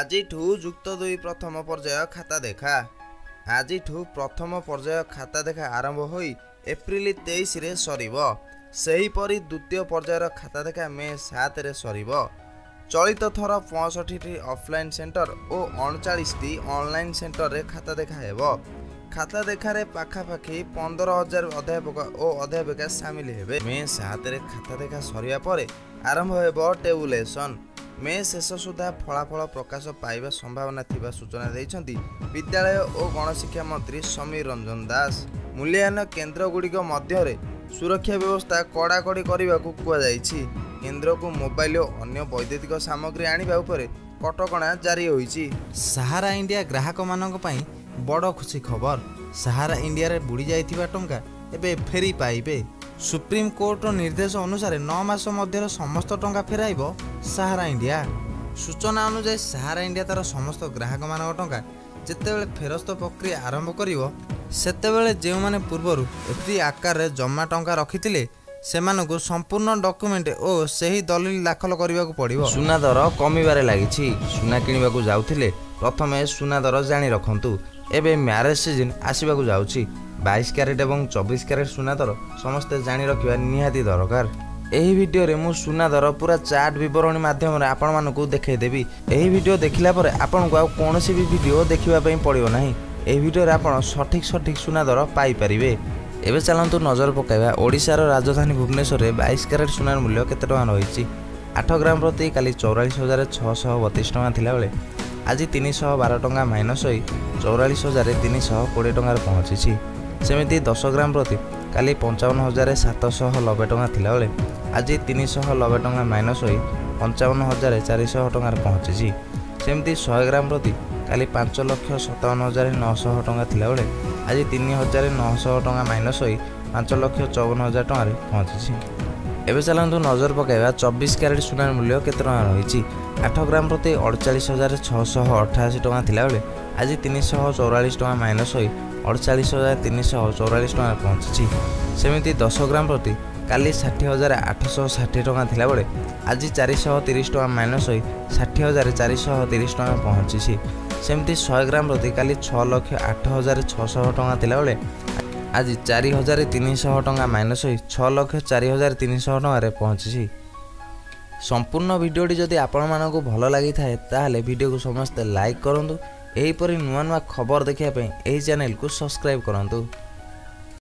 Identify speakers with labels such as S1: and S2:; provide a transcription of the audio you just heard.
S1: आजिठू जुक्त दुई प्रथम पर्याय खाता देखा। आजिठू प्रथम पर्याय खाता देखा आरंभ होई एप्रिल 23 रे सरिबो। सेहीपरि द्वितीय पर्यायर खाता देखा मे 7 रे सरिबो। चलित थर 65टी ऑफलाइन सेंटर और 39टी ऑनलाइन सेंटर रे खाता देखा हेबो। खाता देखारे पाखापाखि 15,000 अध्यापक और अध्यापिका सामिल हेबे। मे 7 रे खाता देखा सरिया परे आरंभ हेबो टेबुलेशन। मे शेष सुधा फलाफल प्रकाश पाइबा संभावना थिबा सूचना दैछन्ति विद्यालय और गणशिक्षा मंत्री समीर रंजन दास। मूल्यांकन केन्द्र गुड़िक मध्य सुरक्षा व्यवस्था कड़ाकड़ी करने को कुआଯାଇଛି। केन्द्र को मोबाइल और अन्य वैद्युतिक सामग्री आनिबा उपरे कटकणा जारी होईछि।
S2: सहारा इंडिया ग्राहक मानक पई बड़ खुशी खबर। सहारा इंडिया रे बुड़ी जाइथिबा टंका एबे फेरी पाइबे। सुप्रीम कोर्ट निर्देश अनुसार 9 मास मध्य समस्त टंका फेराइबो सहारा इंडिया। सूचना अनुसार सहारा इंडिया तार समस्त ग्राहक मानक टंका जेतेबेले फेरस्त प्रक्रिया आरंभ करिवो सेतेबेले जे माने पूर्वरु एफडी आकार रे जमा टंका रखिथिले सेमानकु संपूर्ण डॉक्यूमेंट और सही दलिल दाखल करने को पड़ो।
S1: सुना दर कमिबारे लागिछि। सुना किनिबाकु जाउथिले प्रथमे सुना दर जानि रखंतु। एबे मैरेज सीजन आसिबाकु जाउछि। 22 कैरेट एवं 24 कैरेट सुना दर समस्ते जानि रखिबा निहाती दरकार। एही वीडियो रे मु सुना दर पूरा चार्ट विवरणी माध्यम रे आपण मानकु देखै देबी। एही वीडियो देखिला परे आपण को कोनोसी भी वीडियो देखिबा पई पड़िबो नाही। एही वीडियो रे आपण सठिक सुना दर पाई परिबे। एबे चलंतु नजर पकाइबा ओडिशार राजधानी भुवनेश्वर रे 22 कैरेट सुनार मूल्य केते टका रहिछि। 8 ग्राम प्रति काली 44,632 टका थिला बेले आज 312 टका माइनस होई 44,320 टका पहुंची। सेमिति 10 ग्राम प्रति काली 55,790 टका थिला बेले आज 390 टका माइनस होई 55,400 टका पहुंची। सेमिति 100 ग्राम प्रति काली 5,57,900 टका थिला बेले आज 3,900 टका माइनस होई 5,54,000 टका पहुंची। एबे चलंतु नजर पकाइबा 24 कैरेट सुनार मूल्य केते टका रहिछि। 8 ग्राम प्रति 48,688 टका थिला बेले आज 344 टका माइनस होई 48,344 टका पहुंची। सेमिति 10 ग्राम प्रति काली 60,860 टका थिला बेले आज 430 टका माइनस होई 60,430 टका पहुंची। सेमिति 100 ग्राम प्रति काली 6,08,600 टका थिला बेले आज 4,300 टका माइनस होई 6,04,300 टका पहुंची। संपूर्ण वीडियोटी जदि आपण मानकु भल लागि थाए ताहाले वीडियो को समस्त लाइक करंतु। एही परि नुआ नुआ खबर देखिया पे एही चैनल को सब्सक्राइब करंतु।